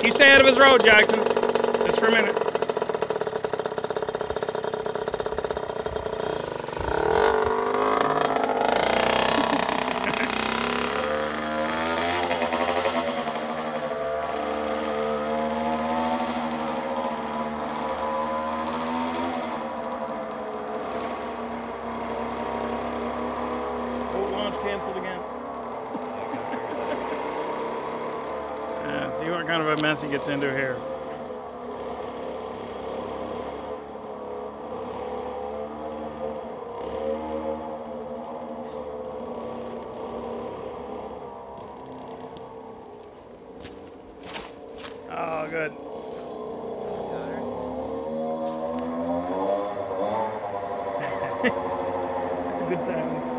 You stay out of his road, Jackson. Just for a minute. Canceled again. See what kind of a mess he gets into here. Oh, good. That's a good sound.